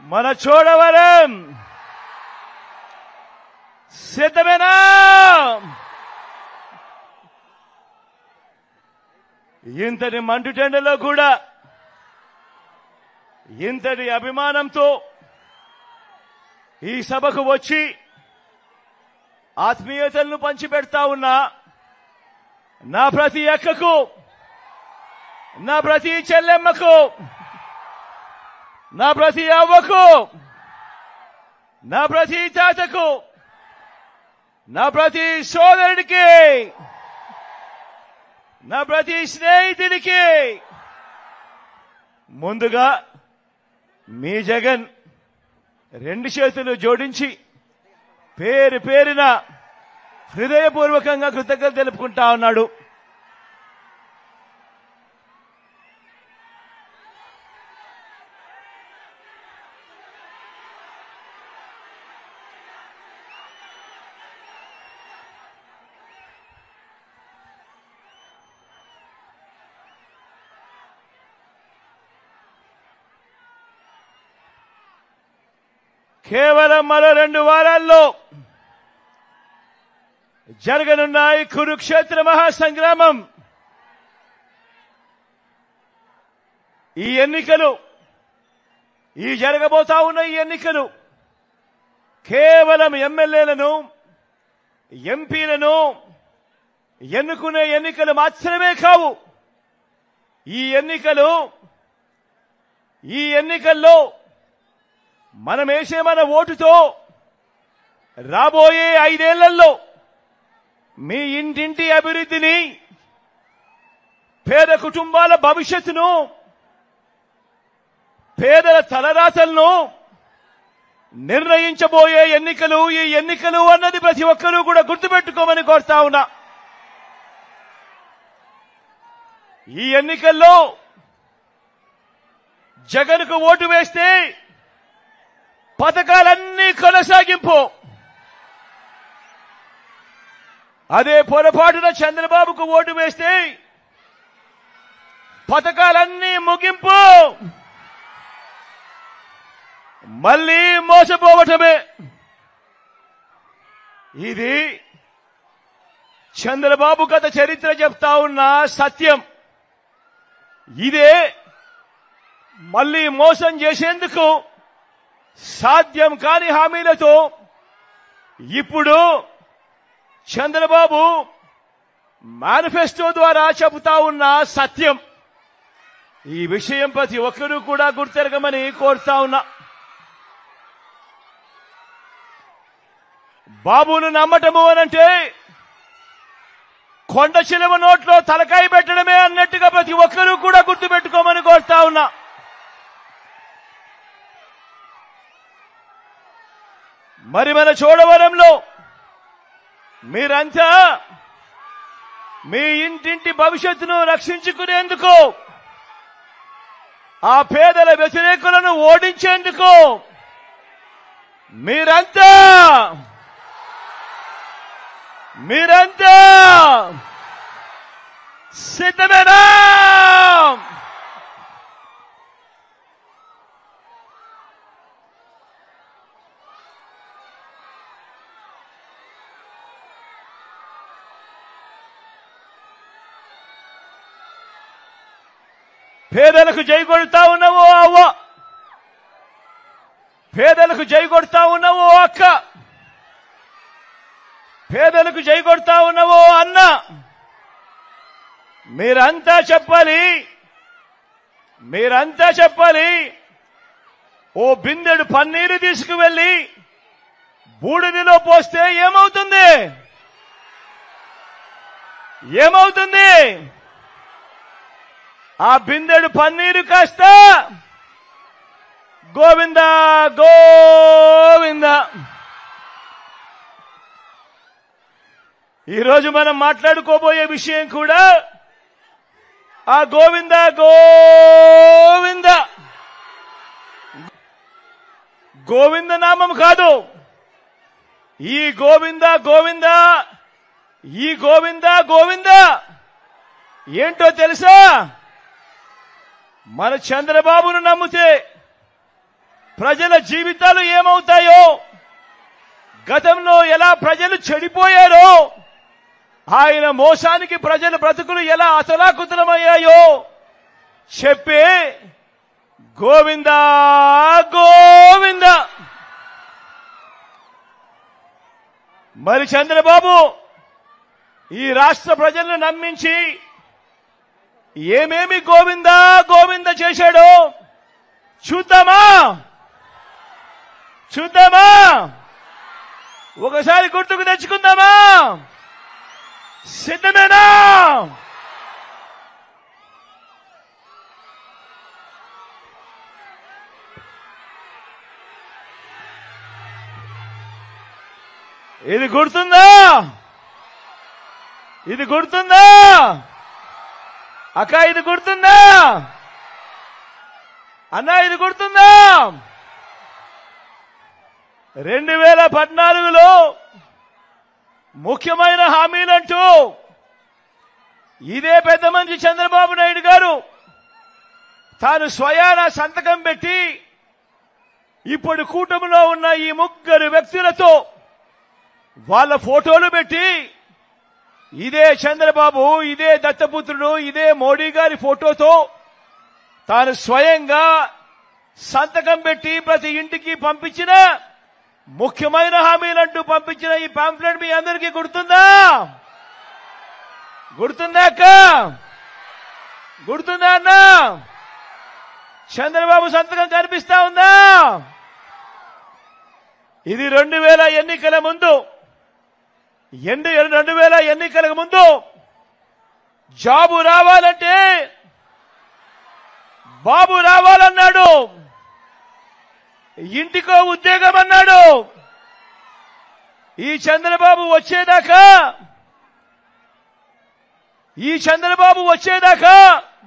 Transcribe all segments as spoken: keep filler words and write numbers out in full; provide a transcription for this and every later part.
మన చోడవరం సిద్ధమేనా? ఇంతటి మండుటెండలో కూడా ఇంతటి అభిమానంతో ఈ సభకు వచ్చి ఆత్మీయతలను పంచిపెడతా ఉన్నా నా ప్రతి అక్కకు, నా ప్రతి చెల్లెమ్మకు, నా ప్రతి అవ్వకు, నా ప్రతి తాతకు, నా ప్రతి సోదరుడికి, నా ప్రతి స్నేహితుడికి ముందుగా మీ జగన్ రెండు చేతులు జోడించి పేరు పేరున హృదయపూర్వకంగా కృతజ్ఞతలు తెలుపుకుంటా ఉన్నాడు. కేవలం మరో రెండు వారాల్లో జరగనున్న ఈ కురుక్షేత్ర మహాసంగ్రామం, ఈ ఎన్నికలు, ఈ జరగబోతా ఉన్న ఈ ఎన్నికలు కేవలం ఎమ్మెల్యేలను, ఎంపీలను ఎన్నుకునే ఎన్నికలు మాత్రమే కావు. ఈ ఎన్నికలు ఈ ఎన్నికల్లో మనం వేసే మన ఓటుతో రాబోయే ఐదేళ్లలో మీ ఇంటింటి అభివృద్ధిని, పేద కుటుంబాల భవిష్యత్తును, పేదల తలరాతలను నిర్ణయించబోయే ఎన్నికలు ఈ ఎన్నికలు అన్నది ప్రతి ఒక్కరూ కూడా గుర్తుపెట్టుకోమని కోరుతా ఉన్నా. ఈ ఎన్నికల్లో జగన్కు ఓటు వేస్తే పథకాలన్నీ కొనసాగింపు, అదే పొరపాటున చంద్రబాబుకు ఓటు వేస్తే పథకాలన్నీ ముగింపు, మళ్లీ మోసపోవటమే. ఇది చంద్రబాబు గత చరిత్ర చెప్తా ఉన్న సత్యం. ఇదే మళ్లీ మోసం చేసేందుకు సాధ్యం కాని హామీలతో ఇప్పుడు చంద్రబాబు మేనిఫెస్టో ద్వారా చెబుతా ఉన్న సత్యం. ఈ విషయం ప్రతి ఒక్కరూ కూడా గుర్తెరగమని కోరుతా ఉన్నా. బాబును నమ్మటము అనంటే కొండ చిలువ నోట్లో తలకాయ పెట్టడమే అన్నట్టుగా ప్రతి ఒక్కరూ కూడా గుర్తుపెట్టుకోమని కోరుతా ఉన్నా. మరి మన చోడవరంలో మీరంతా మీ ఇంటింటి భవిష్యత్తును రక్షించుకునేందుకు, ఆ పేదల వ్యతిరేకులను ఓడించేందుకు మీరంతా మీరంతా సిద్ధమేనా? పేదలకు జై కొడతా ఉన్నావో అవ్వ, పేదలకు జై కొడతా ఉన్నావో అక్క, పేదలకు జై కొడతా ఉన్నావో అన్న, మీరంతా చెప్పాలి, మీరంతా చెప్పాలి. ఓ బిందెడు పన్నీరు తీసుకువెళ్లి బూడిదిలో పోస్తే ఏమవుతుంది? ఏమవుతుంది? ఆ బిందెడు పన్నీరు కాస్త గోవింద గోవింద. ఈరోజు మనం మాట్లాడుకోబోయే విషయం కూడా ఆ గోవింద గోవింద గోవింద నామం కాదు. ఈ గోవింద గోవింద ఈ గోవింద గోవింద ఏంటో తెలుసా? మన చంద్రబాబును నమ్మితే, ప్రజల జీవితాలు ఏమవుతాయో, గతంలో ఎలా ప్రజలు చెడిపోయారో, ఆయన మోసానికి ప్రజల బ్రతుకులు ఎలా అతలాకుతలమయ్యాయో చెప్పే గోవిందా గోవింద. మరి చంద్రబాబు ఈ రాష్ట్ర ప్రజలను నమ్మించి ఏమేమి గోవిందా గోవింద చేశాడో చూద్దామా చూద్దామా ఒకసారి గుర్తుకు తెచ్చుకుందామా? సిద్ధమేనా? ఇది గుర్తుందా? ఇది గుర్తుందా అక్క? ఇది గుర్తుందా అన్న? ఇది గుర్తుందా? రెండు వేల పద్నాలుగులో ముఖ్యమైన హామీలంటూ ఇదే పెద్ద మనిషి చంద్రబాబు నాయుడు గారు తాను స్వయాన సంతకం పెట్టి ఇప్పుడు కూటమిలో ఉన్న ఈ ముగ్గురు వ్యక్తులతో వాళ్ళ ఫోటోలు పెట్టి ఇదే చంద్రబాబు, ఇదే దత్తపుత్రుడు, ఇదే మోడీ గారి ఫోటోతో తాను స్వయంగా సంతకం పెట్టి ప్రతి ఇంటికి పంపించిన ముఖ్యమైన హామీలంటూ పంపించిన ఈ పాంఫ్లెట్ మీ అందరికీ గుర్తుందా? గుర్తుందా అక్క? గుర్తుందా అన్న? చంద్రబాబు సంతకం కనిపిస్తా ఉందా? ఇది రెండు వేల ఎన్నికల ముందు ఎన్ని రెండు వేల ఎన్నికలకు ముందు జాబు రావాలంటే బాబు రావాలన్నాడు, ఇంటికో ఉద్యోగం అన్నాడు. ఈ చంద్రబాబు వచ్చేదాకా ఈ చంద్రబాబు వచ్చేదాకా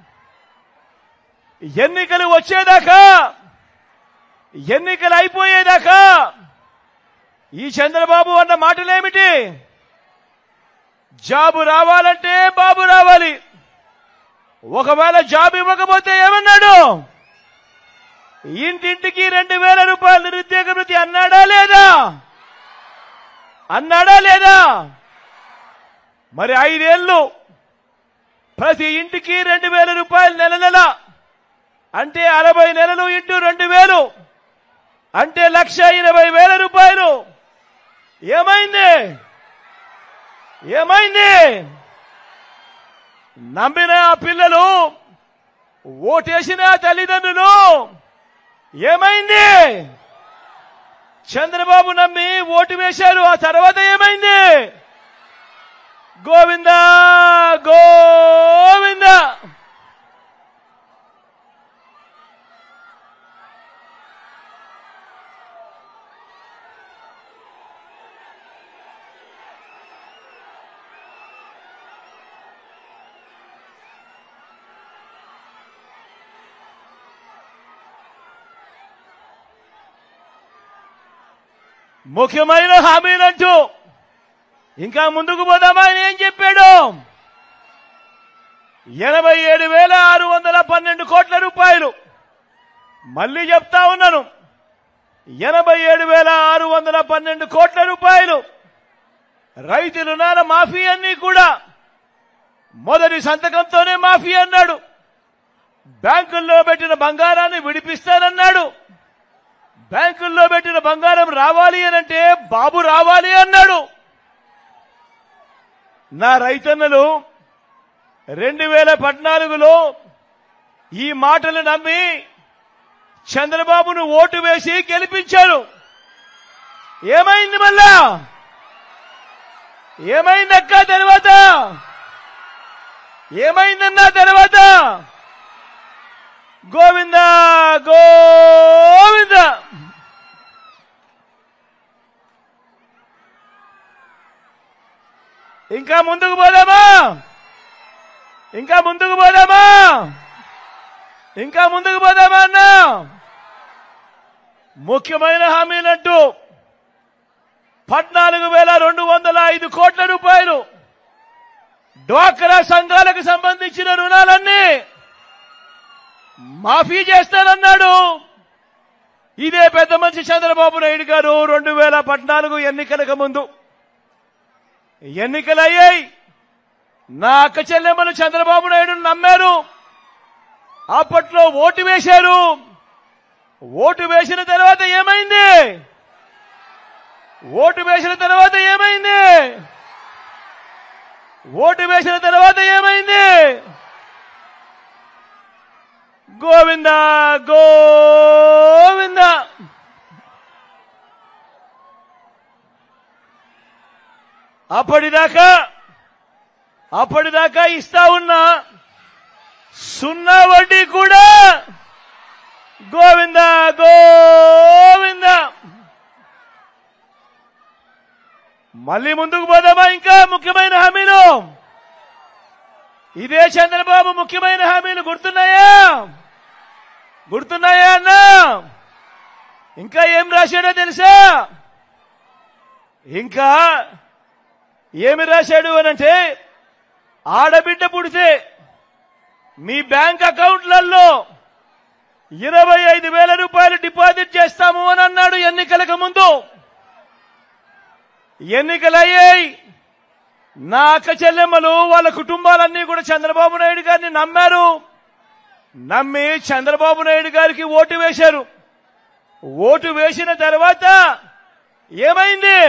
ఎన్నికలు వచ్చేదాకా ఎన్నికలు అయిపోయేదాకా ఈ చంద్రబాబు అన్న మాటలేమిటి? జాబు రావాలంటే బాబు రావాలి. ఒకవేళ జాబ్ ఇవ్వకపోతే ఏమన్నాడు? ఇంటింటికి రెండు వేల రూపాయల నిరుద్యోగ వృత్తి అన్నాడా లేదా? అన్నాడా లేదా? మరి ఐదేళ్లు ప్రతి ఇంటికి రెండు వేల రూపాయలు నెల నెల అంటే అరవై నెలలు ఇంటూ రెండు వేలు అంటే లక్ష ఎనభై వేల రూపాయలు. ఏమైంది? ఏమైంది? నమ్మిన పిల్లలు, ఓటేసిన తల్లిదండ్రులు ఏమైంది? చంద్రబాబు నమ్మి ఓటు వేశారు, ఆ తర్వాత ఏమైంది? గోవిందా గోవింద. ముఖ్యమైన హామీలంటూ ఇంకా ముందుకు పోదామా? ఆయన ఏం చెప్పాడు? ఎనభై ఏడు వేల ఆరు వందల పన్నెండు కోట్ల రూపాయలు. మళ్లీ చెప్తా ఉన్నాను, ఎనభై ఏడు వేల ఆరు వందల పన్నెండు కోట్ల రూపాయలు రైతు రుణాల మాఫీ అన్ని కూడా మొదటి సంతకంతోనే మాఫీ అన్నాడు. బ్యాంకుల్లో పెట్టిన బంగారాన్ని విడిపిస్తానన్నాడు. బ్యాంకుల్లో పెట్టిన బంగారం రావాలి అనంటే బాబు రావాలి అన్నాడు. నా రైతన్నలు రెండు వేల పద్నాలుగులో ఈ మాటలు నమ్మి చంద్రబాబును ఓటు వేసి గెలిపించారు. ఏమైంది మళ్ళా? ఏమైందక్క తర్వాత? ఏమైందన్నా తర్వాత? గోవిందా గోవింద. ఇంకా ముందుకు పోదామా? ఇంకా ముందుకు పోదామా? ఇంకా ముందుకు పోదామా అన్నా? ముఖ్యమైన హామీలంటూ పద్నాలుగు వేల రెండు వందల ఐదు కోట్ల రూపాయలు డ్వాక్రా సంఘాలకు సంబంధించిన రుణాలన్నీ మాఫీ చేస్తానన్నాడు. ఇదే పెద్ద మనిషి చంద్రబాబు నాయుడు గారు రెండు వేల పద్నాలుగు ఎన్నికలకు ముందు ఎన్నికలయ్యాయి. నా అక్క చెల్లెమ్మలు చంద్రబాబు నాయుడును నమ్మారు. అప్పట్లో ఓటు వేశారు. ఓటు వేసిన తర్వాత ఏమైంది? ఓటు వేసిన తర్వాత ఏమైంది? ఓటు వేసిన తర్వాత ఏమైంది? గోవింద గోవింద. అప్పటిదాకా అప్పటిదాకా ఇస్తా ఉన్న సున్నా వడ్డీ కూడా గోవింద గోవింద. మళ్ళీ ముందుకు పోదామా? ఇంకా ముఖ్యమైన హామీలు ఇదే చంద్రబాబు ముఖ్యమైన హామీలు గుర్తున్నాయా? గుర్తున్నాయా అన్నా? ఇంకా ఏం రాశాడో తెలుసా? ఇంకా ఏమి రాశాడు అనంటే, ఆడబిడ్డ పుడితే మీ బ్యాంక్ అకౌంట్లలో ఇరవై ఐదు వేల రూపాయలు డిపాజిట్ చేస్తాము అని అన్నాడు ఎన్నికలకు ముందు. ఎన్నికలయ్యాయి. నా అక్క చెల్లెమ్మలు వాళ్ళ కుటుంబాలన్నీ కూడా చంద్రబాబు నాయుడు గారిని నమ్మారు. నమ్మి చంద్రబాబు నాయుడు గారికి ఓటు వేశారు. ఓటు వేసిన తర్వాత ఏమైంది?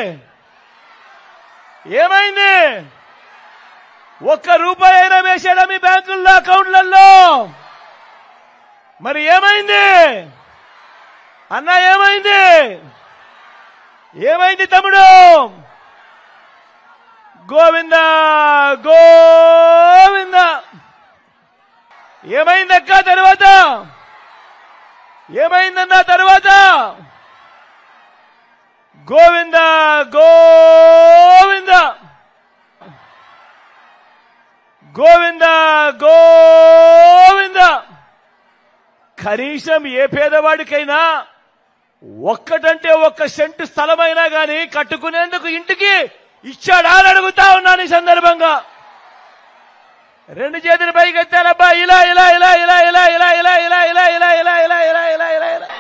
ఏమైంది? ఒక్క రూపాయి అయినా వేశాడా మీ బ్యాంకుల్లో అకౌంట్లలో? మరి ఏమైంది అన్నా? ఏమైంది? ఏమైంది తమ్ముడు? గోవింద గోవింద. ఏమైందక్క తర్వాత? ఏమైందన్నా తర్వాత? గోవింద గోవింద గోవింద గోవింద. కనీసం ఏ పేదవాడికైనా ఒక్కటంటే ఒక్క సెంటు స్థలమైనా గాని కట్టుకునేందుకు ఇంటికి ఇచ్చాడా అని అడుగుతా ఉన్నాను ఈ సందర్భంగా. రెండు చేతులు పైకి ఎత్తారబ్బా. ఇలా ఇలా ఇలా ఇలా ఇలా ఇలా ఇలా ఇలా ఇలా ఇలా ఇలా ఇలా ఇలా ఇలా ఇలా ఇలా